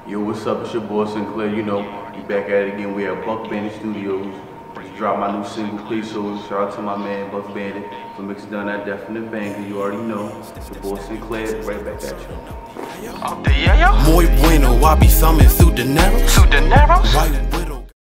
Yo, what's up? It's your boy Sinclair. You know, we back at it again. We at Buck Bandit Studios. Just dropped my new single, Please. So shout out to my man Buck Bandit for mixing down that definite banger. You already know. Your boy Sinclair, right back at you. Muy bueno, I be thumbing through the narrows.